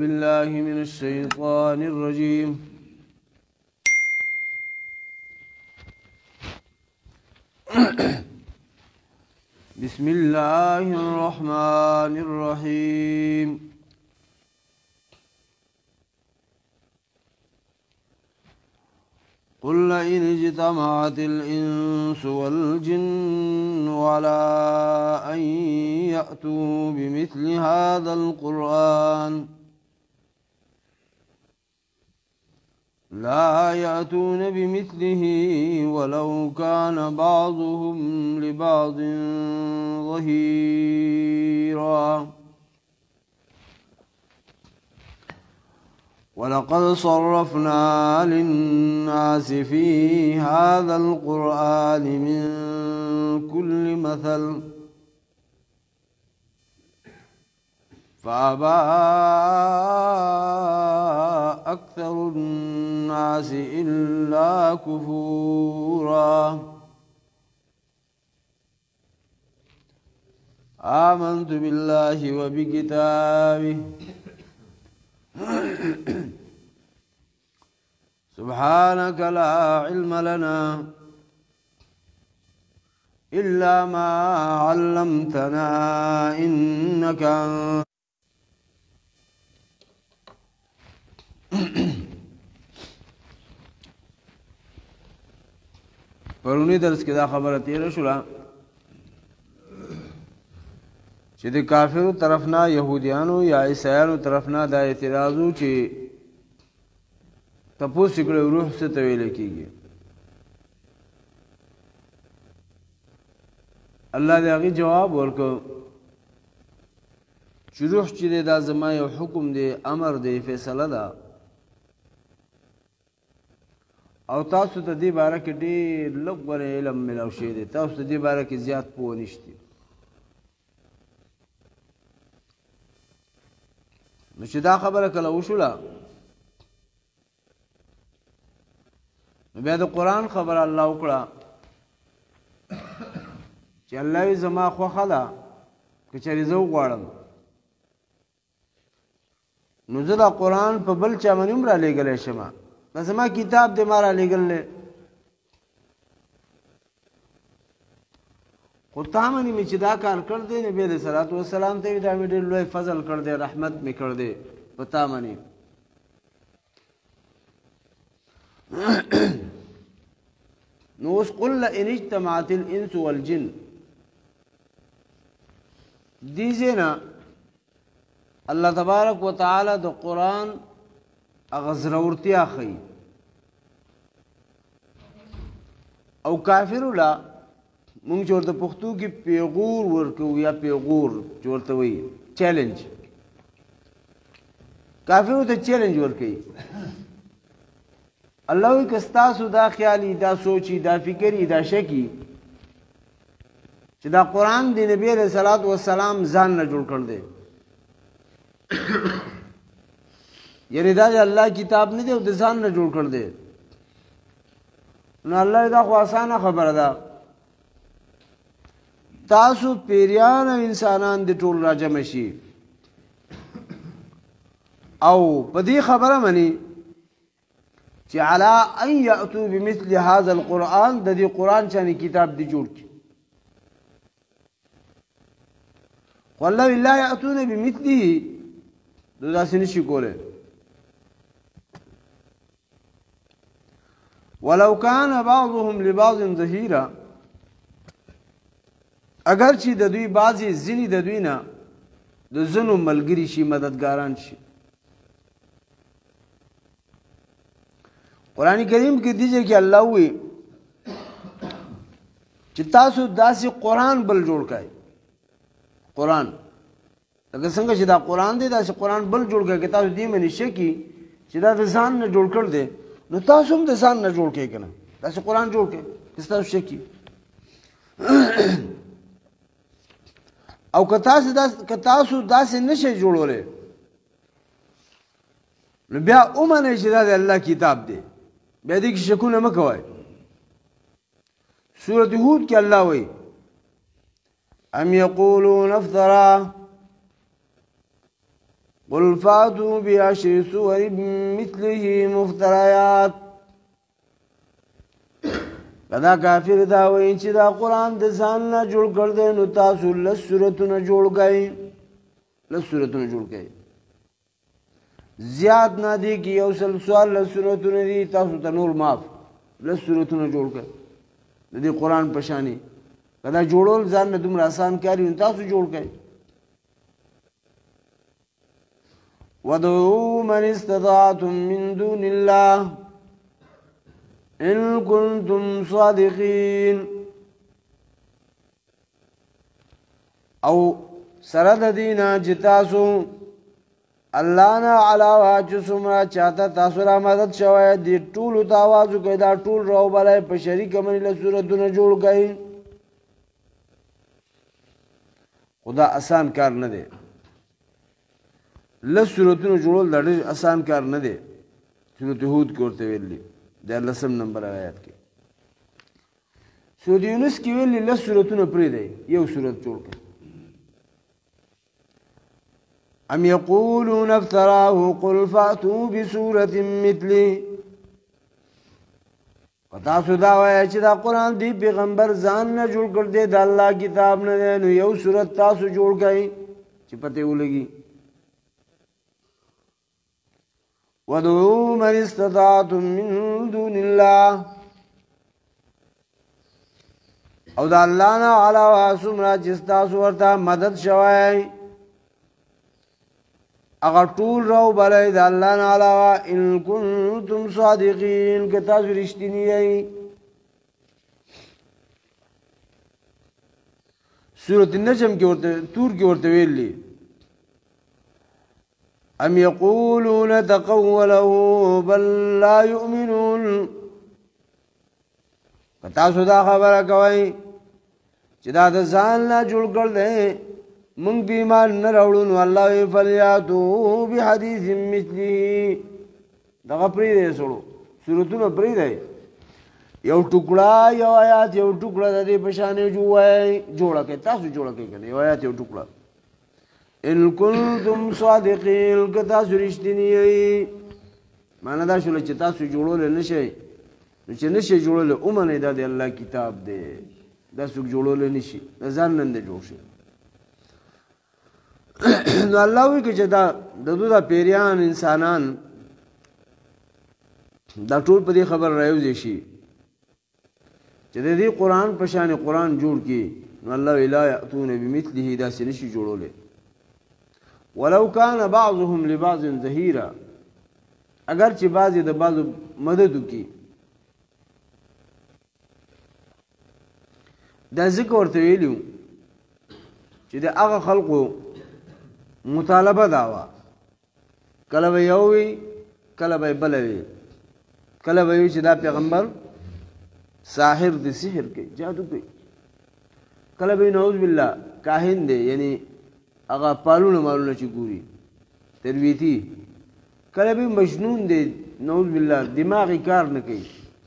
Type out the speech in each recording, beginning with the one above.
بالله من الشيطان الرجيم بسم الله الرحمن الرحيم قل لئن اجتمعت الإنس والجن على أن يأتوا بمثل هذا القرآن لا يأتون بمثله ولو كان بعضهم لبعض ظهيرا ولقد صرفنا للناس في هذا القرآن من كل مثل فأبى أكثر الناس إلا كفورا آمنت بالله وبكتابه سبحانك لا علم لنا إلا ما علمتنا إنك پرونی درس کې دا خبره تیره شوله چې د کافرو طرفنا يهوديانو یا عیسایانو طرفنا دا اعتراضو چې تپوس کړي روح څه ته ویل کېږي الله دې هغه جواب ورکړ چې روح چې دا زما یو حکم دی امر دی فیصله ده او تاسو ته دې باره کې ډېر لږ غوره علم ملاو شوی دی تاسو ته دې باره کې زیات پوه نشتی نو چې دا خبره کله وشوله نو بیا د قرآن خبره الله وکړه چې الله وی زما خوښه ده که چېرې زه وغواړم نو زه دا قرآن په بل چا باندې هم رالیږلی شم دا زما کتاب دې ما رالیږلی خو تا باندې مې چې دا کار کړ دی نبي علیه الصلاۃ والسلام ته دا مې ډېر لوی فضل کړ دی رحمت مې کړ دی په تا باندې نو اوس قل لئن اجتمعت الانس والجن دې ځای نه الله تبارک وتعالی د قرآن هغه ضرورتیا ښیي او کافرو لا مونږ چې ورته پښتو کې پیغور ورکوو یا پیغور چې ورته وایي چیلنج کافرو ته چیلنج ورکوي الله وایي که ستاسو دا خیالي دا سوچي دا فکري دا شکي چې دا قرآن د نبي علیه الصلاۃ والسلام ځان نه جوړ کړ دی یعنی دا الله کتاب نه دی او د ځان نه جوړ کړ دی نو الله دا خو آسانه خبره ده تاسو پیریان او انسانان د ټول راجم شي او په دې خبره مني چې علا ان یاتوا بمثل هذا القرآن د دې قرآن چانه کتاب دی جوړ کی والله لا یاتون بمثله داسې نشي کوله ولو كان بعضهم لبعض ظهيرا اگر چې د دوی بعضی ځینې د دوی نه د ځینو ملګري شي مددګاران شي قرآن کریم کې دیږي چې الله وی چې تاسو داسې قرآن بل جوړ کړئ قرآن لکه څنګه چې دا قرآن دی داسې قرآن بل جوړ کړئ که تاسو دې منې شکي چې دا د ځان نه جوړ کړ دی نو تاسو هم د ځان نه جوړ کړئ که نه داسې قرآن جوړ کړئ که ستاسو شکي او که تاسو داسې نشئ جوړولی نو بیا ومنئ چې دا د الله کتاب دی بیا دې کې شکونه مه کوئ سورة هود کې الله وایي ام یقولون افترا قل فاتوا بعشر سور مثله مفتريات کدا کافر دا وایي چې دا قرآن د ځان نه جوړ کړ دی نو تاسو لس سورتونه جوړ کړئ زیاد نه دی کې یو سل سوال لس سورتونه دي تاسو ته نور معاف لس سورتونه جوړ کړئ د دې قرآن په شانې کدا جوړول ځان نه دومره آسان کاري نو تاسو جوړ کړئ وَادْعُوا مَنِ اسْتَطَعْتُم مِّن دُونِ اللَّهِ إِن كُنتُمْ صَادِقِينَ او سره د دینا چې تاسو الله نه علاوه چې څومره چاته تاسو را مدد شوی دی ټولو ته آواز وکړئ دا ټول راوبلئ په شریکه باندې له سورتونه جوړ کړئ خدا آسان کار نه دی لس سورتونه جوړول دا ډېر آسان کار نه دی سورت هود کې ورته ویلي دا 10 نمبر آیات کې سورت یونس کې ویلي لس سورتونه پرېږدئ یو سورت جوړ کړئ ام یقولون افتراه قل فاتوا بسورة مثله تاسو دا وایئ چې دا قرآن دی پیغمبر ځان نه جوړ کړ دی د الله کتاب نه دی نو یو سورت تاسو جوړ کړئ چې پته ولګي وَادْعُوا مَنِ اسْتَطَعْتُم مِّن دُونِ اللَّهِ او دا الله نه علاوه څومره چې تاسو ورته مدد شوی اگر ټول راوبلئ د الله نه علاوه ان کنتم صادقین که تاسو رښتینی یئ سورۃ النجم کې ورته تور کې ورته ویلي ام یقولون تقوله بل لا یؤمنون تاسو دا خبره کوئ چې دا د ځان نه جوړ کړ دی مونږ به ایمان نه راوړو نو الله وی فلیاتو بحدیث مثله دغه پرېږدئ سړو سورتونه پرېږدئ یو ټوکړه یو آیات یو ټوکړه د دې په شانې جوړه کړئ تاسو جوړه کړئ که یو آیات یو ټوکړه ان کنتم صادقین که تاسو رښتیني یئ معنا دا شوله چې تاسو جوړولی نه شئ نو چې نه شئ جوړولی ومنئ دا د الله کتاب دی دا څوک جوړولی نه شي د ځان نن دی جوړ شي نو الله وی که چې دا د دوی دا پیریان انسانان دا ټول په دې خبر راوځي شي چې د دې قرآن په شان قرآن جوړ کړي نو الله وی لا یأتون بمثله داسې نشي جوړولی ولو کان بعضهم لبعض ظهیرا اگر چې بعضې د بعضو مدد وکړي دا ځکه ورته ویلي چې د هغه خلقو مطالبه دا وه کله به یو وي کله به بله وي کله به وي چې دا پیغمبر ساحر دی سحر کوي جادو کوي کله به نعوذ بالله کاهن دی یعنی هغه پالونه مالونه چې ګوري ترویتی کله به مجنون دی نعوذ بالله دماغی کار نه کوي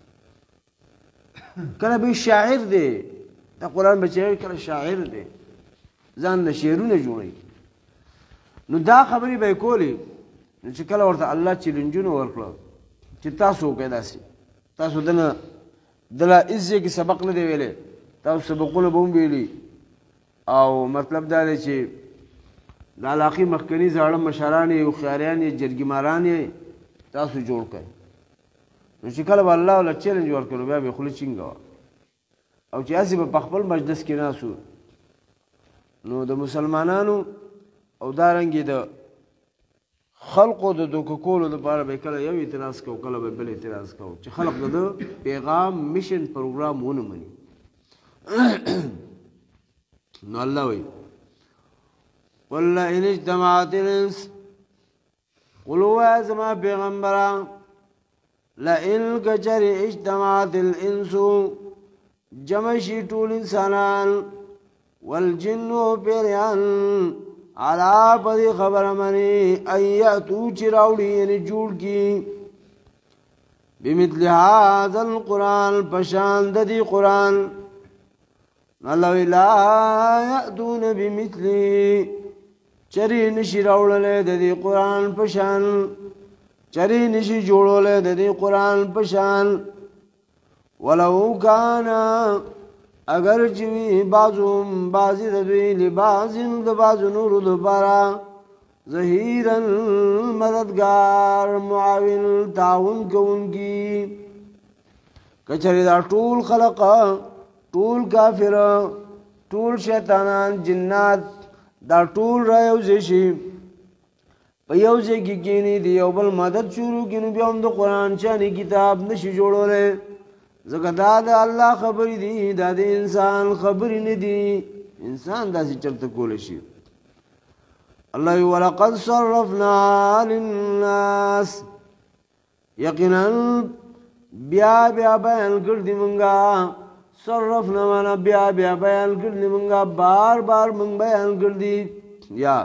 کله به شاعر دی دا قرآن بچی کله شاعر دی ځان نه شعرونه جوړوي نو دا خبرې به یې کولې نو چې کله ورته الله چیلنجونه ورکړه چې تاسو وکړئ داسې تاسو دله هېڅ ځای کې سبق نه دی ویلی تاسو سبقونه به هم ویلي او مطلب دا دی چې د علاقې مخکني زاړه مشران یې هوښیاریان یې جرګیماران یې تاسو جوړ کړئ نو چې کله به الله وله چیلنج ورکړو بیا به یې خوله چینګه وه او چې هسې به په خپل مجلس کې ناست نو د مسلمانانو او دارنګې د خلقو د دوکه کولو لپاره به کله یو اعتراض کو کله به بل اعتراض کو چې خلق د پیغام میشن پروګرام ونه مني نو الله وی قل لئن اجتمعت الانس قل هو زما پیغمبران لئن کچر اجتمعت الانس جمع شي ټول انسانان والجن پیریان علا پدی خبر منی ایتو چراوڑی یعنی جوڑ کی بمثل هذا القرآن پشان دی قرآن اللہ لا یأتون بمثلی چری نشی راوړلې د دې قران په شان چری نشی جوړولې د دې قران په شان ولو کان اگر چې بعضهم بعضی د دوی لبازن د بعضو نور د بارا ظهیرا مددگار معاون تعاون کوونکی کچری دا ټول خلق ټول کافر ټول شیطانان جنات دا ټول را یوځي شي په یوځي کې کینی دی یو بل مدد شروع کینو بیا هم د قران چاني کتاب نشي جوړولې ځکه دا د الله خبرې دي دا د انسان خبرې نه دي انسان داسې چرته کول شي الله ولقد صرفنا للناس یقینا بیا بیان کړ دې مونږه صرفنا معنا بیا بیان کړ دې مونږه بار بار مونږ بیان کړ دې یا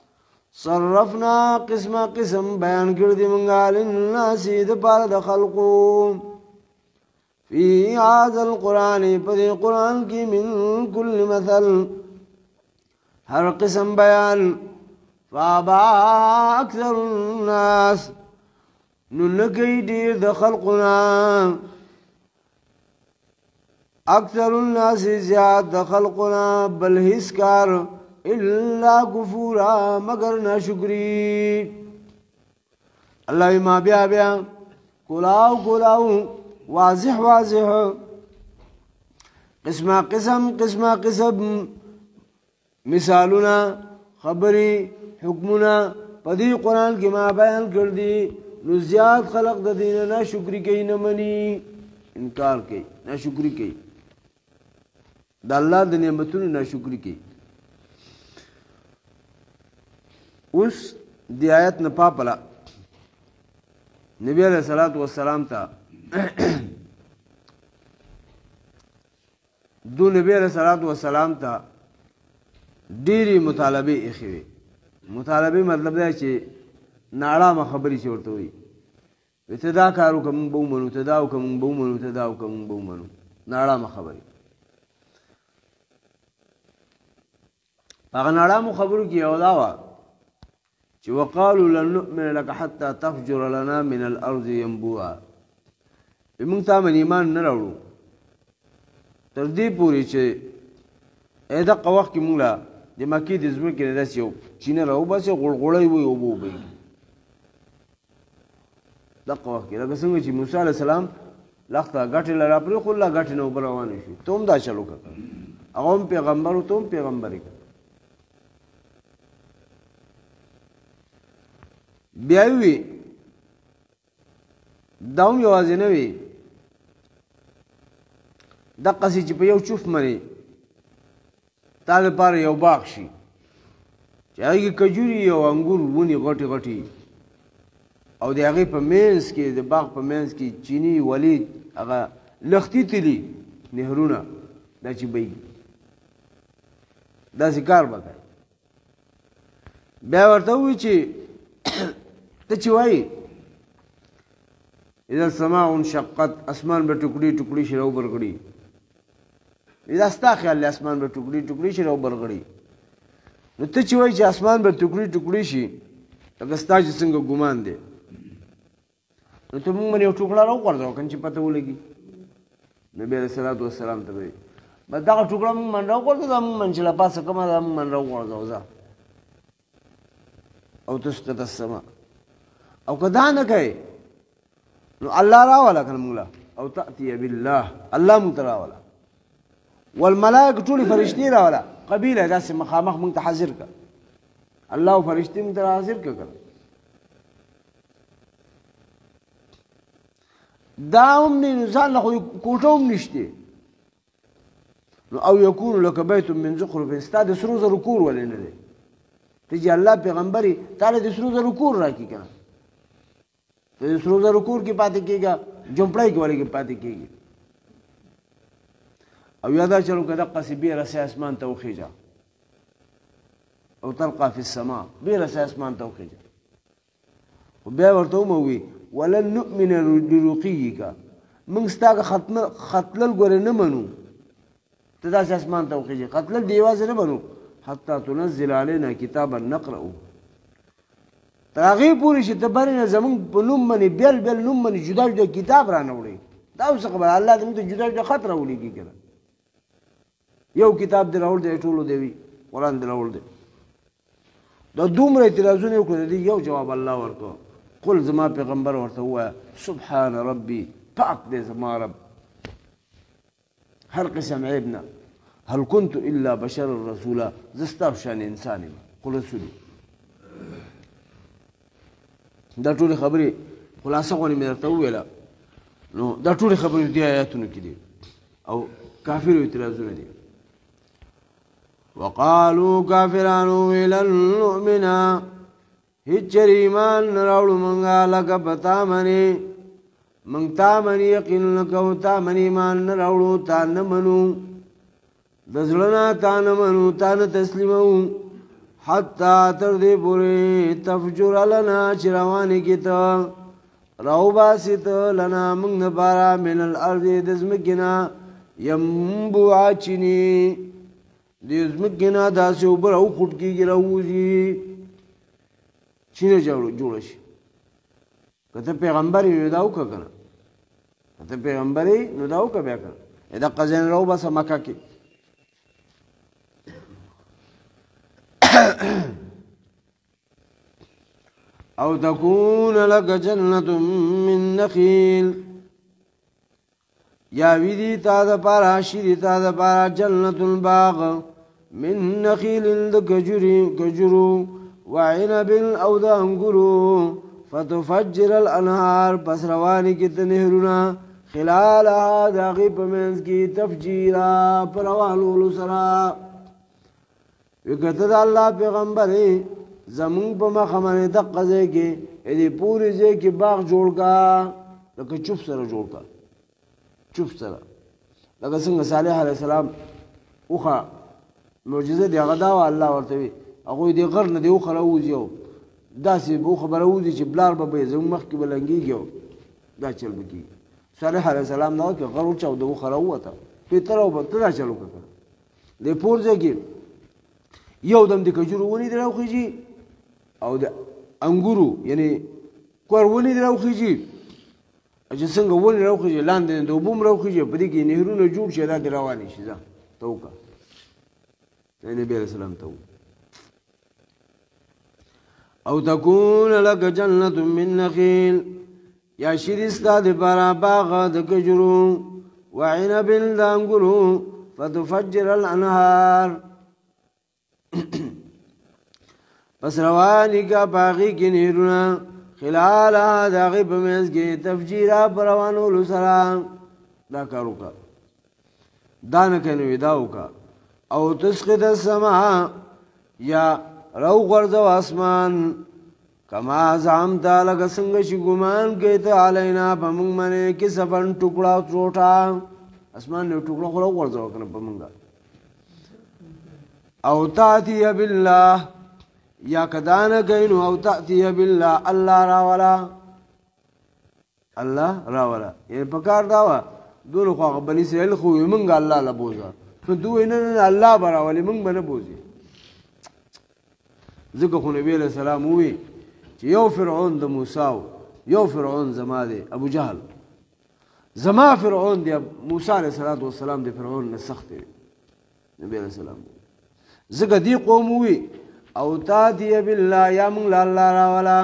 صرفنا قسم بیان کړ دې مونږه للناس د پاره د خلقو فی هذا القرآن پدې قرآن کې من کل مثل هر قسم بیان فابا اکثر الناس نو لګي ډېر د خلقنا اکثر الناس زیاد د خلقنا بل هیڅ کار الا کفورا مگر ناشکری الله ما بیا کولاو واضح قسم مثالنا خبری حکمنا پدی قرآن کی ما بیان کر دی نو زیاد خلق د دین نه شکر کوي نه منی انکار کوي نه شکر کوي د الله د نعمتونو نه شکر کوي اوس دی آیت نه پاپلا نبی علیہ الصلوۃ والسلام ته دو نبی علیہ الصلوۃ والسلام ته ډیری مطالبه اخوي مطالبه مطلب دا چې ناړه خبرې چورته وي ابتدا کارو کوم بو منو تداو کوم بو منو تداو کوم بو منو ناړه خبرې هغه ناړه خبرو کې یو دا وا چې وقالو لن نؤمن لك حتى تفجر لنا من الارض ينبوعا موږ ته ایمان نه راوړو تر دې پورې چې اېدا قوخ کې موږ لا د مکی د زمکې نه داسې یو چینه راو باسي غړغړی وي او بو وي دا قوخ کې لکه څنګه چې موسی علیه السلام لخته غټه لرا پر خو الله غټه نو روان شي ته هم دا چلو کړه هغه پیغمبر او ته پیغمبري بیا وی داوم یوازې نه وي د قصې چې په یو چوف مري تا لپاره یو باغ شي چې هغه کجوري او انګور ونی غټي غټي او د هغه په مینس کې د باغ په مینس کې چینی ولی هغه لختی تلی نهرونه دا چې بي دا ذکر وکړي بیا ورته وی چې ته چې وای اذا السماء انشقت اسمان به ټوکړي ټوکړي شي او برګړي اذا ستا خیال اسمان به ټوکړي ټوکړي شي او برګړي نو ته چې وای چې اسمان به ټوکړي ټوکړي شي لکه ستا چې څنګه ګمان دی نو ته موږ یو ټوکړه راوړو کنه چې پته ولګي نبی رسول الله والسلام ته وي بس دا ټوکړه موږ من راوړو دا موږ من چې لا پاسه کومه دا موږ من راوړو او تسقط السماء او کدا نه کوي نو الله راولا کنه مولا او تاتي بالله الله متراولا والملائکه ټول فرشتي راولا قبيله داسې مخامخ مونږ ته حاضر کا الله فرشتي مونږ ته حاضر کا داوم نه ځان له کوټوم نشته نو او يكون لك بيت من زخرف استاد سرو زر کور ولنه دي تجي الله پیغمبري تعالی د سرو زر کور راکی کنه ته سرو زر کور کې پاتې کېږي جمپړای کې ولې کې پاتې کېږي او یادا چلو کده قصبی رسي اسمان توخیجا او تلقى في السماء بيرسي اسمان توخیجا وبیا ورته موي ولن نؤمن لرقيك من ستاګه ختل ګور نه منو ته داس اسمان توخیجا قتل دیواز نه منو حتی تنزل علینا کتابا نقرأه تر هغې پورې چې ته بر نه زمونږ په نوم باندې بیل بیل نوم باندې جدا جدا کتاب را نه وړې دا اوس خبره الله دې موږ ته جدا جدا خط راولیږي که نه یو کتاب دې راوړ دی ټولو دی وي قرآن دې راوړ دی دا دومره اعتراضونه یې وکړه دې یو جواب الله ورکړه قل زما پیغمبر ورته ووایه سبحان ربي پاک دی زما رب هر قسم عیب نه هل كنت الا بشر رسولا زستا شان انسان قل رسولي دا ټول خبرې خلاصه غونې مې درته وویله نو دا ټول خبرې دې آیاتونو کې دي او کافرو اعتراضونه دي وقالوا کافرانو لن نؤمن هیڅ چېرې ایمان نه راوړو مونږه لکه په تا باندې مونږ تا باندې یقین نه کوو تا باندې ایمان نه راوړو تا نه منو د زړه نه تا نه منو تا نه تسلیموو حتی تر دې پورې تفجر لنا چې روانې کې ته راوباسې ته لنا موږ دپاره من الارض د ځمکې نه ینبوعا چینې د ځمکې نه داسې اوبه راوخوټ کېږي راووځي چینه جوړه شي که ته پیغمبر یې نو دا وکړه که نه که ته پیغمبر یې نو دا وکړه بیا که نه دقه ځای نه راوباسه مکه کې او تكون لك جنة من نخيل یا ویدی تا دا پارا شیدی تا دا پارا جنة الباغ من نخيل دا کجرو وعنب او دا انگرو فتفجر الانهار پس روانی کی تنهرنا خلالها دا غیب منز کی تفجیرا پروانولو سرا وکته د الله پیغمبر زمون په مخه باندې دقه ځای کې دې پورې ځای کې باغ جوړ کا لکه چوپ سره جوړ کا چوپ سره لکه څنګه صالح علیه السلام اوخه معجزه دی هغه دا الله ورته وي هغه دې غر نه دی اوخه راوځي داسې به خبره وځي چې بلار به زمون مخ کې بلنګيږي دا چل بکی صالح علیه السلام نو کې غر او چاو د اوخه راوته پیتر او بتر چلو کړ دې پور ځای کې یو دم د کجورو ونې دی راوخیږي او د انګورو یعنی کور ونې دی راوخیږي چې څنګه ونې راوخیږي لاندې د اوبو هم راوخیږي په دې کې نهرونه جوړ شي دا دې روانې شي ځه ته وکړه نبي علیه السلام ته او تكون لك جنة من نخيل یا شری ستا دپاره باغ د کجورو وعنب د انګورو فتفجر الانهار پس روانی کا باغی کی نهرونه خلالها دا غی په منځ کې تفجیرا پر روانولو سره دا کار وکړه دا نه کوي دا وکړه او تسقط السماء یا رو غرزو اسمان کما زعمت لکه څنګه چې ګمان کوي ته علینا په موږ باندې کې سفن ټوکړه ټوټه اسمان نه ټوکړه خو غرزو کنه په موږ او تأتي بالله یا کدانا گینو او تأتي بالله الله راولا یعنی پکار داوا دونو خواق بنی اسرائیل خوی منگا اللہ لبوزا دو اینن اللہ براولی منگ بنا بوزی ذکر خو نبی علیہ السلام ہوئی چی یو فرعون دا موسیو یو فرعون زما دے ابو جہل زما فرعون دے موسیٰ علیہ السلام دے فرعون نسخت دے نبی علیہ السلام ذکر دی قوم ہوئی او تاتی بالله یا منگ اللہ راولا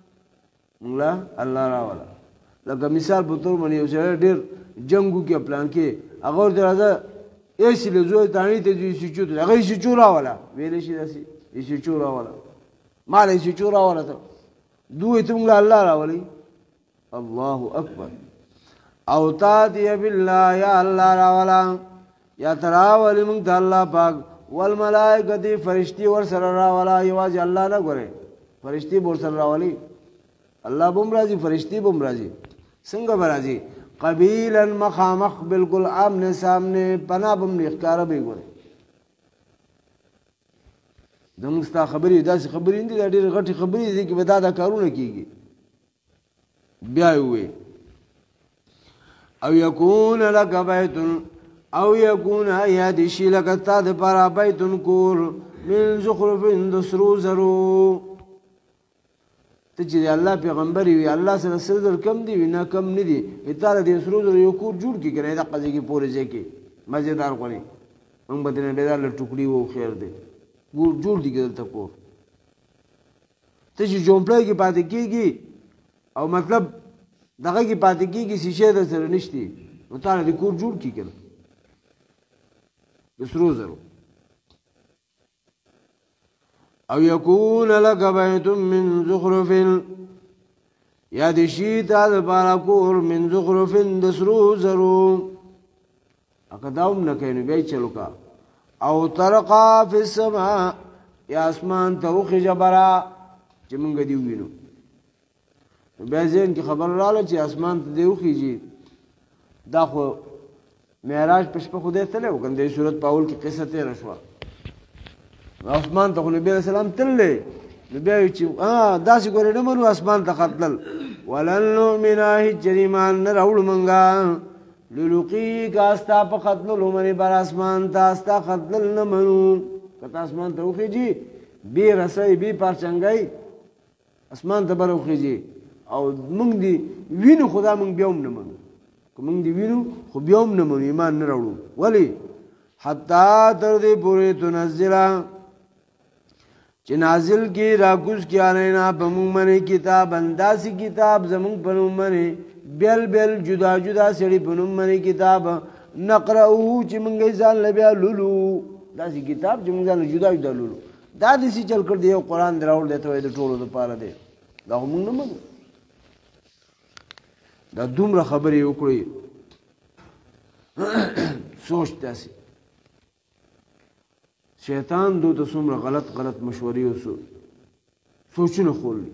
لکه مثال په تور باندې یو سره ډېر جنگو کې پلان کې هغه ورته راځه ایسې له زوی تانی ته دې سچو ته هغه سچو راولا ویل شي داسې سچو راولا مال سچو راولا ته دوی ته موږ الله راولي الله اکبر او تاتی بالله یا الله راولا یا تراول موږ ته الله پاک والملائکه فرشتي ور سره راولا یوازې الله نه ګوره فرشتي ور سره راولي الله بم راضي فرشتي بم راضي څنګه برازي قبيلا مخامخ بالکل آمنے سامنے پنا بم نخکاره به ګوره دمستا خبرې داسې خبرې دي ډېر غټي خبرې دي کې ودا دا کارونه کیږي بیا وي او یکون لک بیت او یکون یادشی لک تا د پر بیت کور من زخرف د سرو زرو ته چې الله پیغمبر وي الله سره سر کم دی نه کم نه دی اتاره د سرو زرو یو کور جوړ کی کنه دا قضیه کې پورې ځکه مزیدار کوي موږ به نه ډېر له ټوکړي وو خیر دی ګور جوړ دی دلته کور ته چې جومپلای کې پاتې کیږي او مطلب دغه کې پاتې کیږي شیشه د سره نشتی نو تعالی د کور جوړ کی کنه د سرو زرو او یکون لک بیت من زخرف یا د شیتا د بارا کور من زخرف د سرو زرو اقدام نه کینو بیا چلو کا او ترقا فی السماء یا اسمان توخ جبرا چې مونږ دی وینو بیا ځین کی خبر رااله چې اسمان ته دی وخیږي دا خو معراج پښپ خو دې تله وګندې صورت پاول کی قصه تیر شو اسمان ته نبی رسول الله تللې نبی چې داسې ګورې نه منو اسمان ته خطل ولن نؤمن جریمان راول منګا للقی کاستا په خطل لمنه بر اسمان ته استا خطل نه منو کته اسمان ته وخیږي بی رسای بی پرچنګای اسمان ته بر وخیږي او مونږ دی وینو خدا مونږ بیاوم نه منو کوم دی وینو خو بیاوم نه منو ایمان نه راوړو ولی حتا تر دې پورې تنزلا چې نازل کی راکوز کی علینا بمون منی کتاب انداسی کتاب زمون پنوم منی بیل بیل جدا جدا سړي پنوم منی کتاب نقرأه چې مونږ ځان لبیا لولو داسې کتاب چې مونږ ځان جدا جدا لولو دا دسی چل کړ دی قرآن دراول دی ته د ټولو لپاره دی دا مونږ نه مګو دا دومره خبرې وکړي سوچ تاسي شیطان دو ته څومره غلط غلط مشورې او سوچونه خولي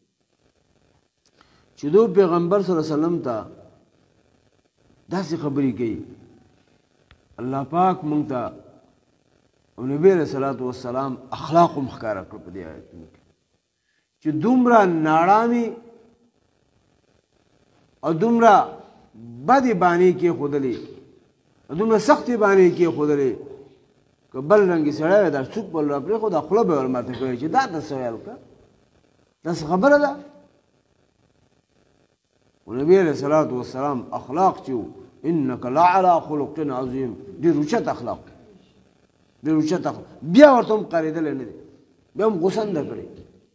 چې دو پیغمبر صلی الله علیه وسلم ته داسې خبرې کوي الله پاک مونږ ته او نبی علیہ الصلوۃ والسلام اخلاق مخکاره کړ په دې آیت کې چې دومره ناړامي او دومره بدی بانی کې خودلې دومره سختي بانی کې خودلې بل رنګي سړی دا څوک بل را پرې خو دا خپل به ورماته کوي چې دا د سوال کا دا خبره ده نبی علیہ الصلوۃ والسلام اخلاق چې انک لعلى خلق عظیم دې رچت اخلاق دې رچت بیا ورته قریدل نه دي بیا هم غوسنده کړی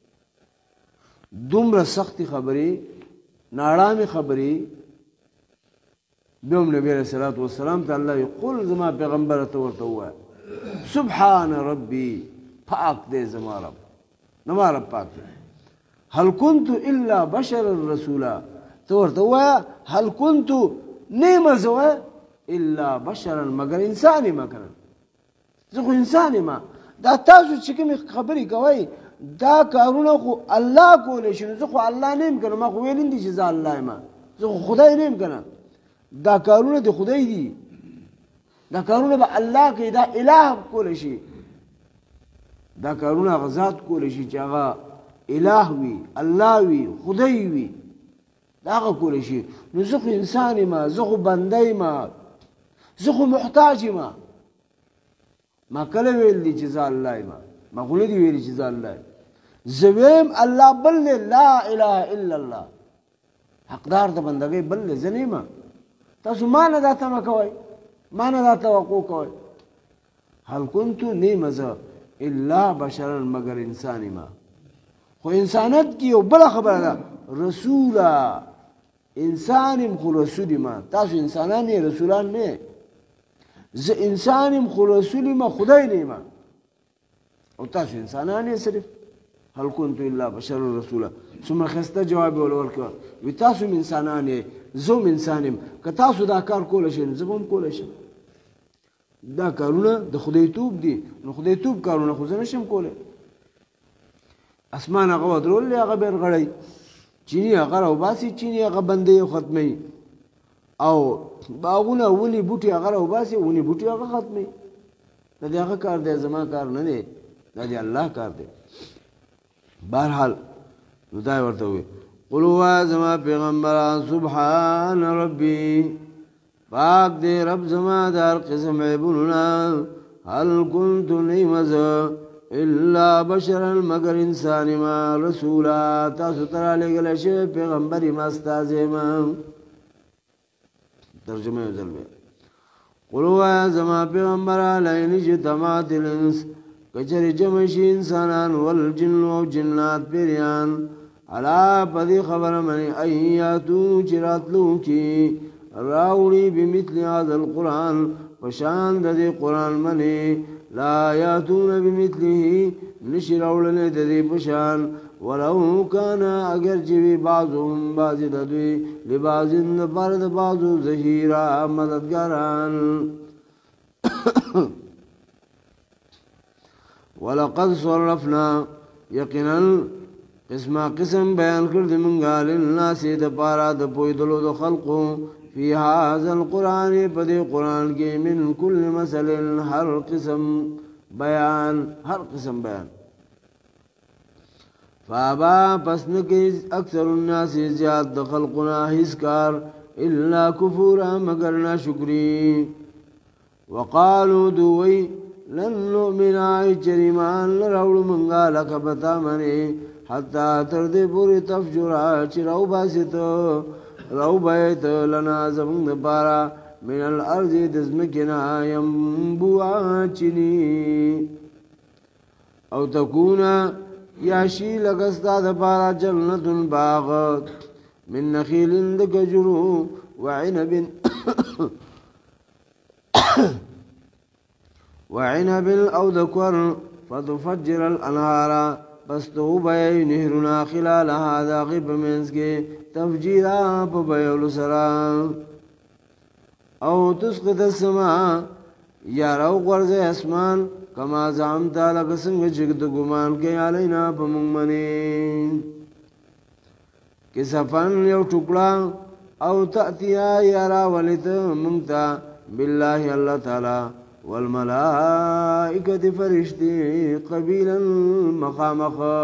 دومره سختي خبرې ناړامي خبرې دوم نبی علیہ الصلوۃ والسلام ته الله یقول زما پیغمبر ته ورته وای سبحان ربي پاک دے زما رب نما رب پاک دے هل كنت الا بشر رسولا تو ورته وایا هل كنت نعمزوا الا بشرا مگر انسان ما کړ زه خو انسان ما دا تاسو چې کوم خبرې کوي دا کارونه خو الله کولای شي زه خو الله نیم کنه ما خو ویل دي چې زه الله ما زه خو خدای نیم کنه دا کارونه د خدای دي دا کارونه به الله کې دا الہ کول شي دا کارونه غزاد کول شي چې هغه الہ وي الله وي خدای وي دا هغه کول شي نو زه خو انسان ما زه خو بنده ما زه خو محتاج ما کله ویل دي چې زه الله ما غوړي دي ویل چې زه الله زویم الله بل لا اله الا الله حقدار د بندګۍ بل زنیما تاسو ما نه دا تم کوي ما نه دا توقع کوي هل كنت نعمزه الا بشرا مگر انسان ما خو انسانت کی یو بل خبره ده رسولا انسانم خو رسول ما تاسو انسانان نه رسولان نه زه انسانم خو رسول ما خدای نه ما او تاسو انسانان نه صرف هل كنت الا بشر رسولا ثم خسته جواب ورکړه وی تاسو انسانان نه زوم انسانم که تاسو دا کار کول شئ زبم کول شئ دا کارونه د خدای توب دي نو خدای توب کارونه خو زنه شم کوله اسمان هغه درول هغه بیر غړی چینی هغه راو باسي چینی هغه بندې ختمي او باغونه ونی بوټي هغه راو باسي ونی بوټي هغه ختمي دا هغه کار دی زما کار نه دی دا دی الله کار دی بهرحال نو دا ورته وي قلوا زما پیغمبر سبحان ربي پاک دے رب زما دار قسم عیبوننا هل كنت نعمز الا بشرا مگر انسان ما رسولا تاسو ترا لګل شي پیغمبر ما استازه ما ترجمه وزلبه قلوا زما پیغمبر لئن اجتمعت الانس کچری جمع شي انسانان والجن او جنات پیریان علا پدی خبر من ایاتو چراتلو کی راوڑی بمثل هذا القرآن پشان ددی قرآن منی لا یاتون بمثله نشر اولن ددی پشان ولو کان اگر جوی بعضهم بعض ددوی لبعض نبرد بعضو زہیرا مددگاران ولقد صرفنا یقینا قسم بیان کړی منګا للناس د پارا د پویدلو د خلقو فی هذا القرآن پدې قرآن کې من کل مثل هر قسم بیان فابا پس نکی اکثر الناس زیاد د خلقنا هیڅ کار الا کفورا مگر ناشکری وقالو دوی لن نؤمن چریمان لراوړو منګا لک پتا منی حتی تر دې پوری تفجرا چې راو بیت لنا زمون دپارا من الارض دزمکنا ینبوعا چنی او تکونا یاشی لگستا دپارا جنتن باغ من نخیل دکجرو وعنب او دکور فتفجر الانهار پس تو بای نهرنا خلالها داغی پمینس کے تفجیرا پا بیولو سرا او تسقط السماء یا رو غرز اسمان کما زعمتا لکسنگ چکت گمان کے علینا پا منگمنین کسفن یو ٹکڑا او تأتیا یا راولیت منگتا باللہ اللہ تعالی والملائکة فرشتی قبیلا مخامخا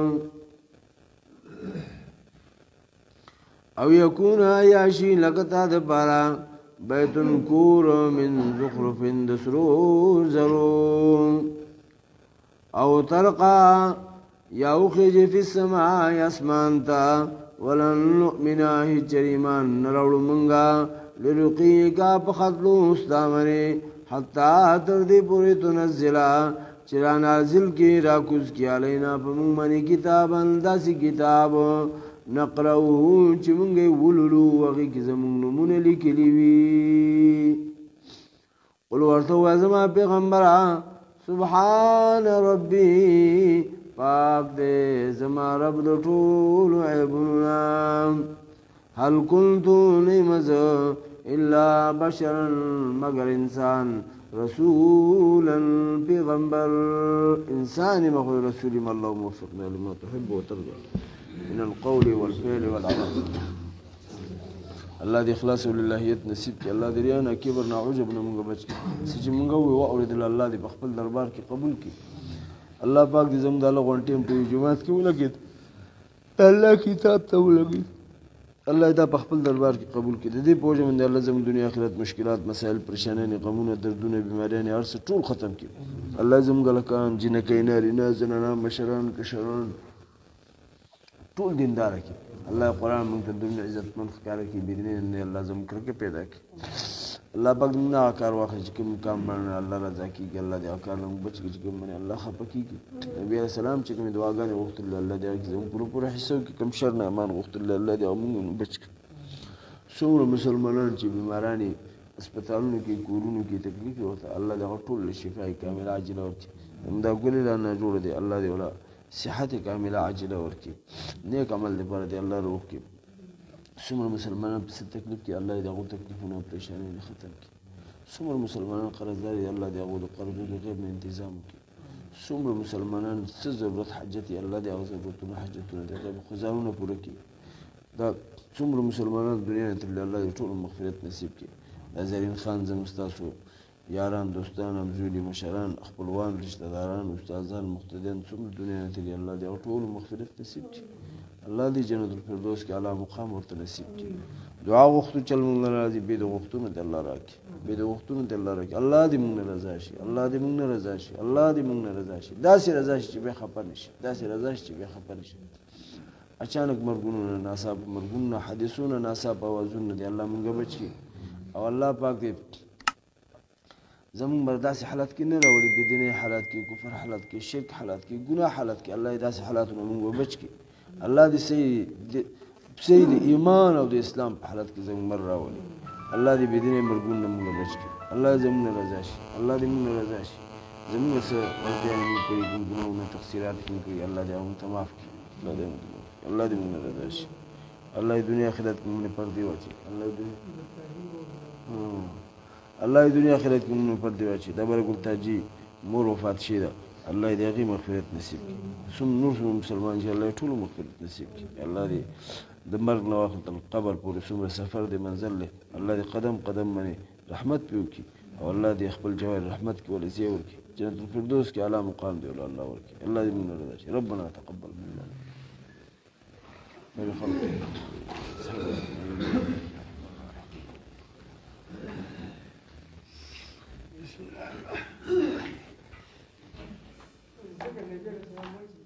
او یکون یاشی لکتا دپارا بیتن کور من زخرف دسرو زرو او ترقا یا اخرج فی السماء اسمانتا ولن نؤمنا هجریمان نروڑ منگا لرقیقا پخطلو استامنی حتی تردی پوری تنزلا چرا نازل کی راکوز کی علینا پمونگ کتابا داسی کتاب نقرأوه چی منگی ولولو وغی کی زمونگ نمون لکلیوی قل ورطو ازما پیغمبرا سبحان ربی پاک دے زما رب دو طول عیبنا حل کنتو نیمز الا بشرا مگر انسان رسولا پیغمبر انسانی مخوی رسولی ما اللہ موفقنا لما تحب و ترضى من القول والفعل والعمل اللہ دی اخلاص واللہیت نصیب کی اللہ دی ریانا کبرنا عجبنا منگا بچ کی سچی منگا ہوئی وعورد اللہ دی بخبل دربار کی قبول کی اللہ پاک دی زمد اللہ غنٹیم پوی جماعت کی ولگید اللہ کتاب تا ولگید اللہ دا بخبل دربار کی قبول کی دی پوجا من دی اللہ زمد دنیا آخرت مشکلات مسائل پریشانین غمون دردون بیماریان عرص طول ختم کی اللہ زمد لکان جنکی نارینا زنانا مشران کشران طول دیندار کی اللہ قرآن منگتا دنیا عزت من خکار کی بیدنین انہیں اللہ زمکر کے پیدا کی اللہ پاک دنیا آکار واقع چکم کام برنا اللہ رضا کی کہ اللہ دے آکار لنگ بچ کی چکم بنے اللہ خفا کی نبی علیہ السلام چکم دعاگان وقت اللہ دے آکی زمن پورا حصہ کی کم شرنا امان وقت اللہ دے آمون بچ کی سور مسلمانان چی بیمارانی اسپتالوں کی کورونوں کی تکلیفی ہوتا اللہ دے غطول شفائی کامل عاجلہ ورکی امدہ گلی لانا جوڑ دے اللہ دے اولا صحت کاملہ عاجلہ ورکی نیک عمل دے پر دے اللہ روح کی سمر مسلمانان پس تکلیف کی اللہ دے غو تکلیفونا پریشانی نے ختم کی سمر مسلمانان قرضداری اللہ دے غو قرضو دے غیب میں انتظام کی سمر مسلمانان سے ضرورت حجتی اللہ دے غو ضرورتونا حجتونا دے غیب خزانونا پورا کی دا سمر مسلمانان دنیا نتبلی اللہ دے طول مغفرت نصیب کی زرین خان زمستاسو یاران دوستان امزولی مشران اخپلوان رشتہ داران استازان مقتدین سمر دنیا نتبلی اللہ دے طول مغفرت نصیب کی اللہ دی جنت الفردوس کے اعلیٰ مقام ورطا نصیب کی دعا غوښتو چل مونږ نه راځي بې د غوښتنو دې الله راکړي بې د غوښتنو دې الله راکړي الله دې مونږ نه رضا شي الله دې مونږ نه رضا شي الله دې مونږ نه رضا شي داسې رضا شي چې بیا خفه نه شي داسې رضا شي چې بیا خفه نه شي اچانک مرګونو نه ناڅاپه مرګونو نه حادثونو ناڅاپه اوازونه دي الله مونږ بچ کړي او الله پاک دې زمون بر داسې حالت کې نه راوړي بېدینۍ حالت کې کفر حالت کې شرک حالت کې ګناه حالت کې الله دې داسې حالاتونه مونږ وبچ کړي الله دې صحیح د ایمان او د اسلام په حالت کې زمون مر راولي الله دې بېدینۍ مرګونو نه مونږ بچ کړي الله دې زمون نه رضا شي الله دې مونږ نه رضا شي زمونږ څه غلطیانې مونږ کړي کوم ګناهونه تقصیرات مونږ کړي الله دې هغه ته معاف کړي الله دې مونږ نه رضا شي الله دې دنیا آخرت کې مونږ پردې واچي الله دې دنیا آخرت کې مونږ پردې واچي دا بره ګل تاجي مور وفات شي ده الله دې هغې مغفرت نصیب کړي نور څومره مسلمان چې الله دې ټولو مغفرت نصیب کړي الله دې د مرګ نه واخلي تر قبر پورې څومره سفر دی منزل دی الله دې قدم قدم باندې رحمت پرې وکړي او الله دې خپل جوار رحمت کې ولې ځای ورکړي جنت الفردوس کې اعلی مقام دی الله ورکړي الله دې مونږ نه رضا شي ربنا تقبل منا خير خلقه بسم الله